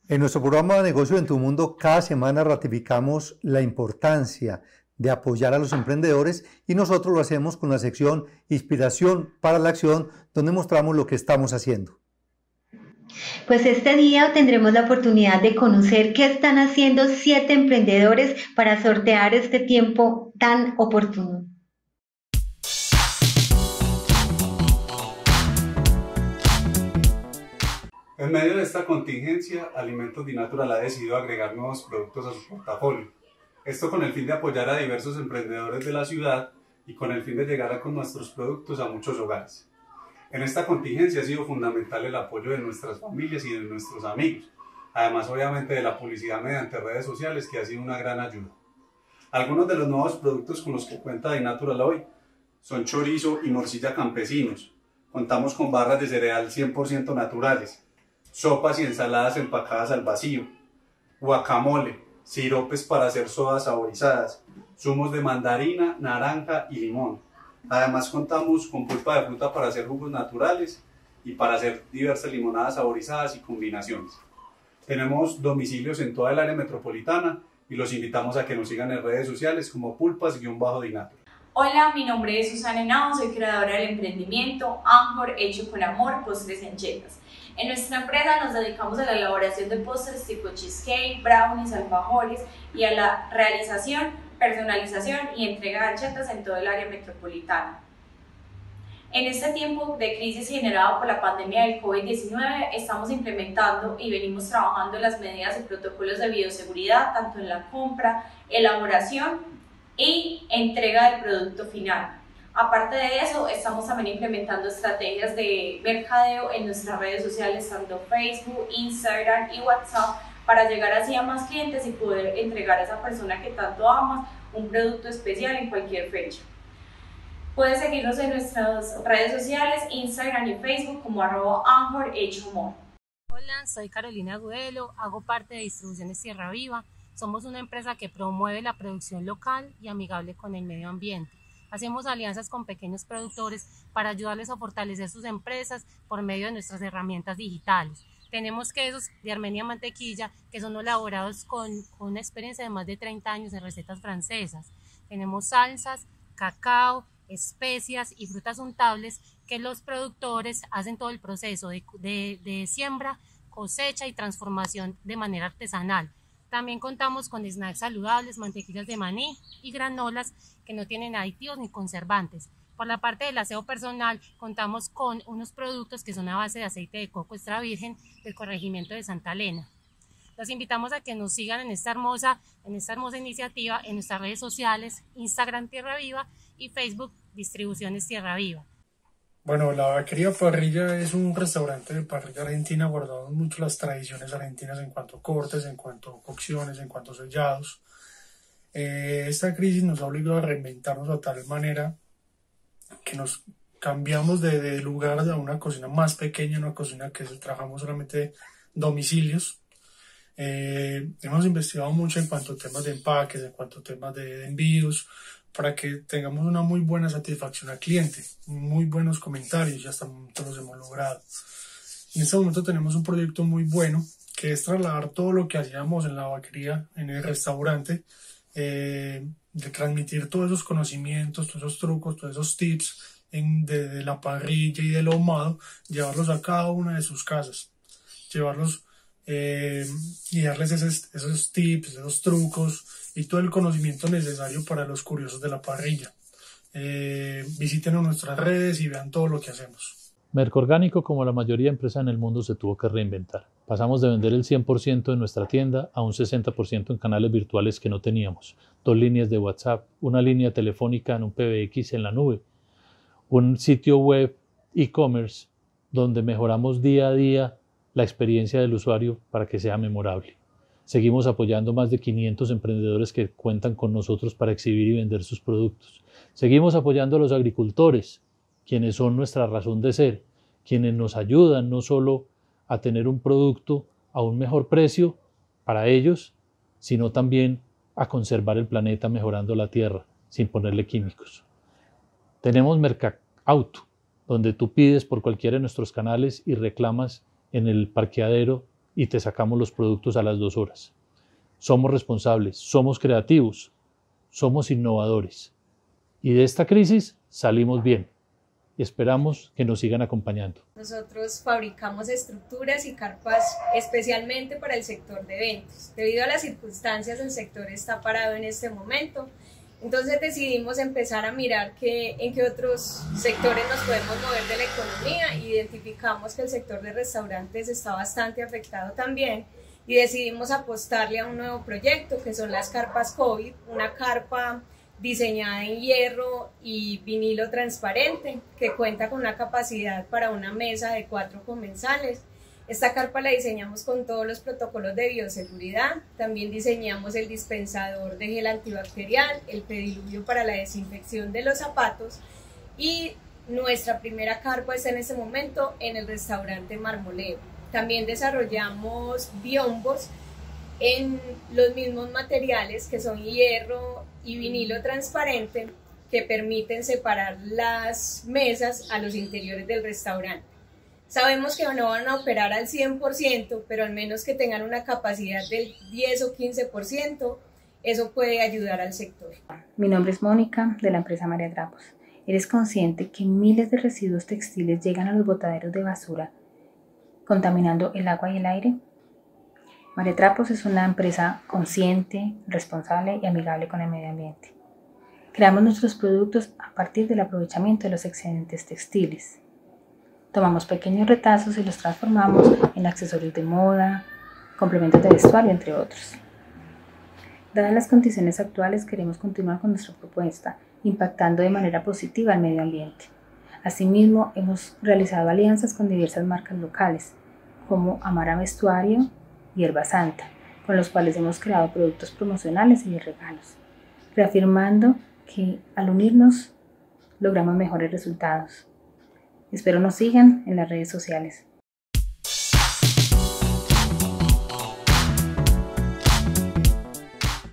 En nuestro programa de Negocio en tu Mundo, cada semana ratificamos la importancia de apoyar a los emprendedores y nosotros lo hacemos con la sección Inspiración para la Acción, donde mostramos lo que estamos haciendo. Pues este día tendremos la oportunidad de conocer qué están haciendo 7 emprendedores para sortear este tiempo tan oportuno. En medio de esta contingencia, Alimentos Di Natural ha decidido agregar nuevos productos a su portafolio. Esto con el fin de apoyar a diversos emprendedores de la ciudad y con el fin de llegar con nuestros productos a muchos hogares. En esta contingencia ha sido fundamental el apoyo de nuestras familias y de nuestros amigos, además obviamente de la publicidad mediante redes sociales, que ha sido una gran ayuda. Algunos de los nuevos productos con los que cuenta Di Natural hoy son chorizo y morcilla campesinos. Contamos con barras de cereal 100% naturales, sopas y ensaladas empacadas al vacío, guacamole, siropes para hacer sodas saborizadas, zumos de mandarina, naranja y limón. Además contamos con pulpa de fruta para hacer jugos naturales y para hacer diversas limonadas saborizadas y combinaciones. Tenemos domicilios en toda el área metropolitana y los invitamos a que nos sigan en redes sociales como pulpas-di Natural. Hola, mi nombre es Susana Henao, soy creadora del emprendimiento Anjor Hecho con Amor, Postres en Chetas. En nuestra empresa nos dedicamos a la elaboración de postres tipo cheesecake, brownies, alfajores y a la realización, personalización y entrega de anchetas en todo el área metropolitana. En este tiempo de crisis generado por la pandemia del COVID-19, estamos implementando y venimos trabajando las medidas y protocolos de bioseguridad tanto en la compra, elaboración y entrega del producto final. Aparte de eso, estamos también implementando estrategias de mercadeo en nuestras redes sociales, tanto Facebook, Instagram y WhatsApp, para llegar así a más clientes y poder entregar a esa persona que tanto amas un producto especial en cualquier fecha. Puedes seguirnos en nuestras redes sociales, Instagram y Facebook como @AnjorHechoMor. Hola, soy Carolina Agudelo, hago parte de Distribuciones Tierra Viva. Somos una empresa que promueve la producción local y amigable con el medio ambiente. Hacemos alianzas con pequeños productores para ayudarles a fortalecer sus empresas por medio de nuestras herramientas digitales. Tenemos quesos de Armenia Mantequilla que son elaborados con una experiencia de más de 30 años en recetas francesas. Tenemos salsas, cacao, especias y frutas untables que los productores hacen todo el proceso de siembra, cosecha y transformación de manera artesanal. También contamos con snacks saludables, mantequillas de maní y granolas que no tienen aditivos ni conservantes. Por la parte del aseo personal, contamos con unos productos que son a base de aceite de coco extra virgen del corregimiento de Santa Elena. Los invitamos a que nos sigan en esta hermosa iniciativa en nuestras redes sociales, Instagram Tierra Viva y Facebook Distribuciones Tierra Viva. Bueno, la Vaquería Parrilla es un restaurante de parrilla argentina. Guardamos mucho las tradiciones argentinas en cuanto a cortes, en cuanto a cocciones, en cuanto a sellados. Esta crisis nos ha obligado a reinventarnos de tal manera que nos cambiamos de lugar a una cocina más pequeña, una cocina que trabajamos solamente domicilios. Hemos investigado mucho en cuanto a temas de empaques, en cuanto a temas de envíos, para que tengamos una muy buena satisfacción al cliente, muy buenos comentarios, y hasta el momento los hemos logrado. En este momento tenemos un proyecto muy bueno, que es trasladar todo lo que hacíamos en la vaquería, en el restaurante, de transmitir todos esos conocimientos, todos esos trucos, todos esos tips de la parrilla y del ahumado, llevarlos a cada una de sus casas, llevarlos y darles esos tips, esos trucos y todo el conocimiento necesario para los curiosos de la parrilla. Visiten nuestras redes y vean todo lo que hacemos. Mercorgánico, como la mayoría de empresas en el mundo, se tuvo que reinventar. Pasamos de vender el 100% de nuestra tienda a un 60% en canales virtuales que no teníamos. 2 líneas de WhatsApp, una línea telefónica en un PBX en la nube, un sitio web e-commerce donde mejoramos día a día la experiencia del usuario para que sea memorable. Seguimos apoyando más de 500 emprendedores que cuentan con nosotros para exhibir y vender sus productos. Seguimos apoyando a los agricultores, quienes son nuestra razón de ser, quienes nos ayudan no solo a tener un producto a un mejor precio para ellos, sino también a conservar el planeta mejorando la tierra sin ponerle químicos. Tenemos Mercauto, donde tú pides por cualquiera de nuestros canales y reclamas en el parqueadero y te sacamos los productos a las 2 horas. Somos responsables, somos creativos, somos innovadores. Y de esta crisis salimos bien. Y esperamos que nos sigan acompañando. Nosotros fabricamos estructuras y carpas especialmente para el sector de eventos. Debido a las circunstancias, el sector está parado en este momento. Entonces decidimos empezar a mirar en qué otros sectores nos podemos mover de la economía. Identificamos que el sector de restaurantes está bastante afectado también y decidimos apostarle a un nuevo proyecto que son las carpas COVID, una carpa diseñada en hierro y vinilo transparente que cuenta con una capacidad para una mesa de 4 comensales. Esta carpa la diseñamos con todos los protocolos de bioseguridad. También diseñamos el dispensador de gel antibacterial, el pediluvio para la desinfección de los zapatos y nuestra primera carpa está en este momento en el restaurante Marmoleo. También desarrollamos biombos en los mismos materiales que son hierro y vinilo transparente que permiten separar las mesas a los interiores del restaurante. Sabemos que no van a operar al 100%, pero al menos que tengan una capacidad del 10 o 15%, eso puede ayudar al sector. Mi nombre es Mónica, de la empresa María Trapos. ¿Eres consciente que miles de residuos textiles llegan a los botaderos de basura, contaminando el agua y el aire? María Trapos es una empresa consciente, responsable y amigable con el medio ambiente. Creamos nuestros productos a partir del aprovechamiento de los excedentes textiles. Tomamos pequeños retazos y los transformamos en accesorios de moda, complementos de vestuario, entre otros. Dadas las condiciones actuales, queremos continuar con nuestra propuesta, impactando de manera positiva al medio ambiente. Asimismo, hemos realizado alianzas con diversas marcas locales, como Amara Vestuario y Hierba Santa, con los cuales hemos creado productos promocionales y de regalos, reafirmando que al unirnos logramos mejores resultados. Espero nos sigan en las redes sociales.